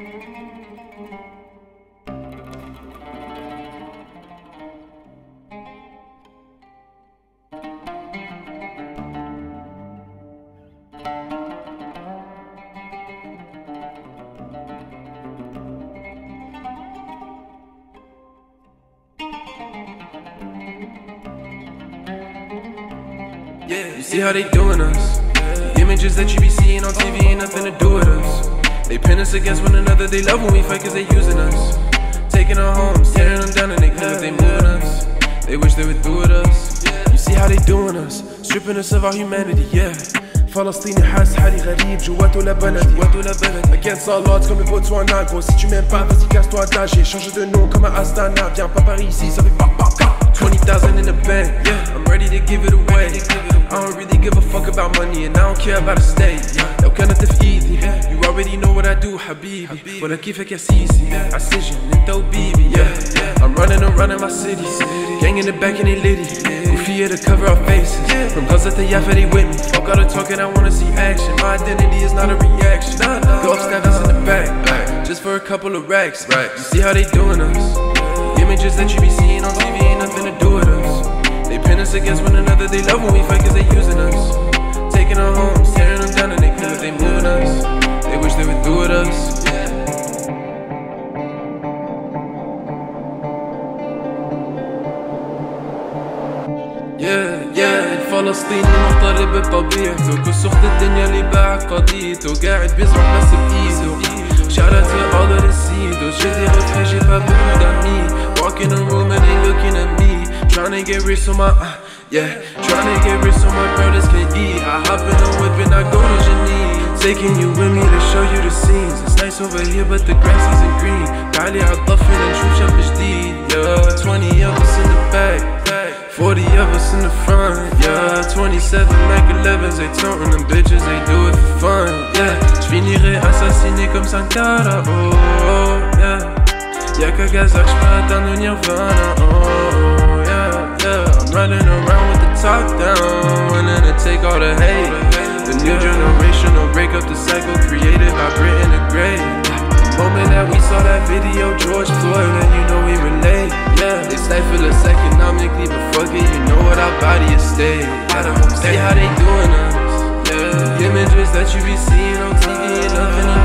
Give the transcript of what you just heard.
Yeah, you see how they doing us. The images that you be seeing on TV ain't nothing to do with us. They pin us against one another, they love when we fight cause they using us. Taking our homes, tearing them down and they feel like they moving us. They wish they would do with us. You see how they doing us, stripping us of our humanity, yeah. Palestine حاس حالي غريب جواته لا بلدي Against all odds comme le Botswana gros. Si tu m'aimes pas vas-y casse-toi de là. J'ai changé de nom comme un Astana. Viens pas par ici ça fait pop pop pop. 20,000 in the bank, yeah, I'm ready to give it away. I don't really give a fuck about money and I don't care about a state. لو كانت في ايدي You already know what I do حبيبي ولا كيفك يا سيسي عالسجن انت وبيبي yeah. I'm running my city Gang in the back and they litty Goofy to cover our faces From Gaza to Jaffa they with me Fuck all the talking I wanna see action My identity is not a reaction Go upstairs in the back Just for a couple of racks You see how they doing us Images that you be seeing on TV ain't nothing to do with us. They pin us against one another, they love when we fight cause they using us. Taking our homes, tearing them down and they feel like they moving us. They wish they would do with us. فلسطين المغترب بطبيعته كسوخة الدنيا اللي باع قضيته قاعد بيزرع بس بإيده Shout out to all of the seeders J'ai des retraits, j'ai pas beaucoup d'amis Walk in the room and they looking at me Tryna get rich so my, Tryna get rich so my brothers can eat I hop in the whip and I go to Janine Taking you with me to show you the scenes It's nice over here but the grass isn't green تعالي عالضفة نشوف شاب جديد 20 of us in the back 40 of us in the front, 27 Mac 11s, they toting them bitches, they do it for fun, Je finirai assassiné comme Sankara, Y'a qu'à Gaza que j'peux atteindre le Nirvana, I'm running around with the top down, willing to take all the hate The new generation will break up the cycle created by Britain the Great Moment that we saw that video, George Floyd, and you know we relate, They stifle us economically, but fuck it, you know what, our body is staying, See how they doing us, Images that you be seeing on TV ain't nothing to